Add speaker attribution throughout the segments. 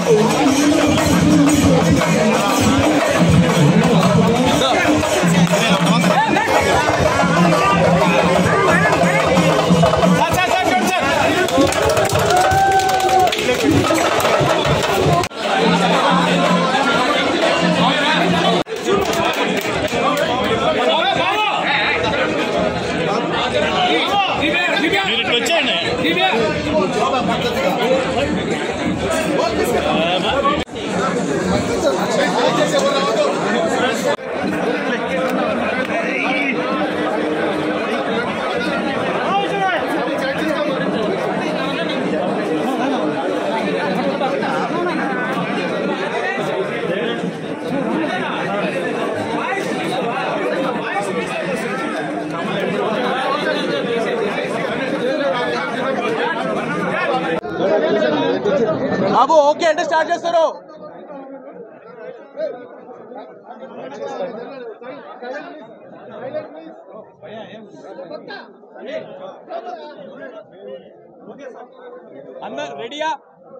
Speaker 1: బాబు okay అంటే start చేస్తారు. అన్న రెడీయా?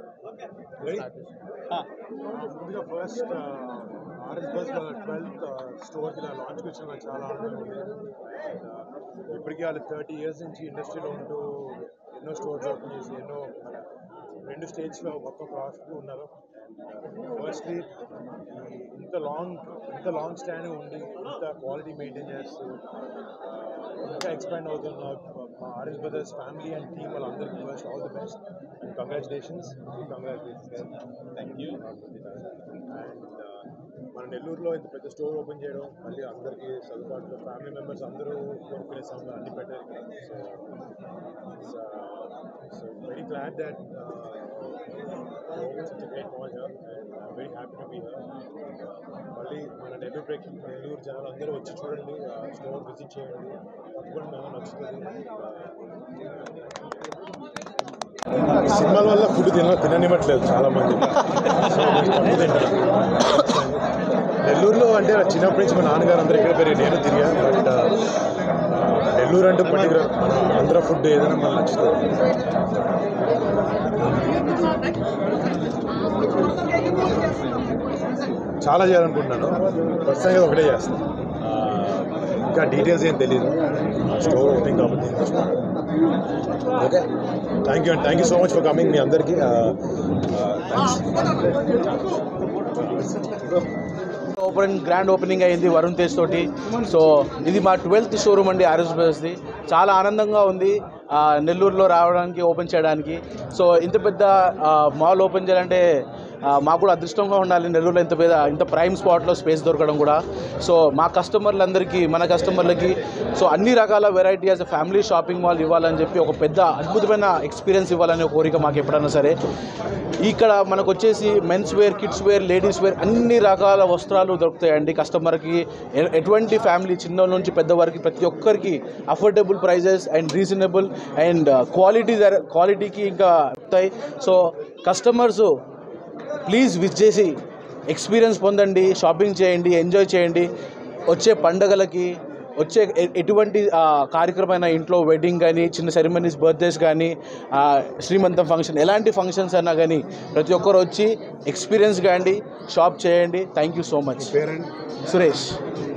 Speaker 2: ఫస్ట్ RS 12th స్టోర్ కి లాంచ్ వచ్చిన చాలా ఆనందంగా ఉంది. ఇప్పటికీ వాళ్ళు 30 years నుంచి ఇండస్ట్రీలో ఉంటూ ఎన్నో స్టోర్స్ ఓపెన్ చేసి ఎన్నో రెండు స్టేజ్లో ఒక్కొక్క క్రాఫ్ట్ ఉన్నారు. ఫస్ట్లీ ఇంత లాంగ్ స్టాండ్ ఉండి ఇంత క్వాలిటీ మెయింటైన్ చేస్తూ ఇంకా ఎక్స్పాండ్ అవుతున్న మా RS brothers family and team వాళ్ళందరికీ first all the best and congratulations. Thank you. And మన నెల్లూరులో ఇంత పెద్ద స్టోర్ ఓపెన్ చేయడం మళ్ళీ అందరికీ సదుపాటులో ఫ్యామిలీ మెంబర్స్ అందరూ కోరుకునే సమయం అన్ని పెట్టారు. So very glad that such a great mall here and I'm very happy to be here. మళ్ళీ మన నెల్లూరు జనాలు అందరూ వచ్చి చూడండి, స్టోర్ విజిట్ చేయండి, తప్పకుండా నచ్చుతుంది. సినిమాల వల్ల ఫుడ్ తిననివ్వట్లేదు చాలామంది. సో తింటారు. నెల్లూరులో అంటే చిన్నప్పటి నుంచి మా నాన్నగారు అందరూ ఎక్కడ పెరిగి నేను తిరిగాను. బట్ నెల్లూరు అంటే పర్టికులర్ ఆంధ్ర ఫుడ్ ఏదైనా మనకు నచ్చుతుంది. చాలా చేయాలనుకుంటున్నాను. ప్రస్తుతానికి ఒకటే చేస్తాను. ఇంకా డీటెయిల్స్ ఏం తెలియదు. స్టోర్ ఓపెనింగ్ కాబట్టి okay. Thank you so much for coming. మీ అందరికీ
Speaker 1: గ్రాండ్ ఓపెనింగ్ అయింది వరుణ్ తేజ్ తోటి. సో ఇది మా 12th షోరూమ్ అండి RS బ్రదర్స్ది. చాలా ఆనందంగా ఉంది నెల్లూరులో రావడానికి, ఓపెన్ చేయడానికి. సో ఇంత పెద్ద మాల్ ఓపెన్ చేయాలంటే మాకు కూడా అదృష్టంగా ఉండాలి. నెల్లూరులో ఇంత ప్రైమ్ స్పాట్లో స్పేస్ దొరకడం కూడా. సో మా కస్టమర్లందరికీ, మన కస్టమర్లకి సో అన్ని రకాల variety as a family shopping mall ఇవ్వాలని చెప్పి ఒక పెద్ద అద్భుతమైన ఎక్స్పీరియన్స్ ఇవ్వాలనే కోరిక మాకు ఎప్పుడైనా సరే. ఇక్కడ మనకు వచ్చేసి men's wear, kids wear, ladies wear అన్ని రకాల వస్త్రాలు దొరుకుతాయండి కస్టమర్కి. ఎటువంటి ఫ్యామిలీ చిన్న నుంచి పెద్ద వరకు ప్రతి ఒక్కరికి affordable prices and reasonable and క్వాలిటీకి ఇంకా వస్తాయి. సో కస్టమర్స్ ప్లీజ్ విజిట్ చేసి ఎక్స్పీరియన్స్ పొందండి, షాపింగ్ చేయండి, ఎంజాయ్ చేయండి. వచ్చే పండగలకి, వచ్చే ఎటువంటి కార్యక్రమమైన ఇంట్లో వెడ్డింగ్ కానీ, చిన్న సెరమనీస్, బర్త్డేస్ కానీ, శ్రీమంతం ఫంక్షన్, ఎలాంటి ఫంక్షన్స్ అయినా కానీ ప్రతి ఒక్కరు వచ్చి ఎక్స్పీరియన్స్ కాండి, షాప్ చేయండి. Thank you so much.
Speaker 2: Parent
Speaker 1: Suresh.